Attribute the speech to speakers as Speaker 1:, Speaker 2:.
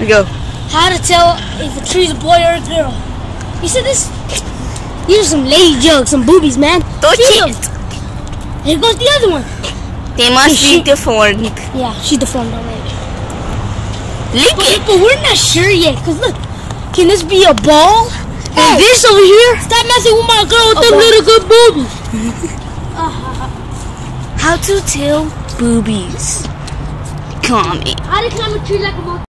Speaker 1: Go.
Speaker 2: How to tell if a tree's a boy or a girl. You said this? These are some lady jokes, some boobies, man.
Speaker 1: Touch it.
Speaker 2: Here goes the other one.
Speaker 1: They must be deformed.
Speaker 2: Yeah, she's deformed already.
Speaker 1: Lick it.
Speaker 2: But we're not sure yet, because look, can this be a ball? And this over here? Stop messing with my girl with them little good boobies.
Speaker 1: How to tell boobies. Comment.
Speaker 2: How to climb a tree like a monkey?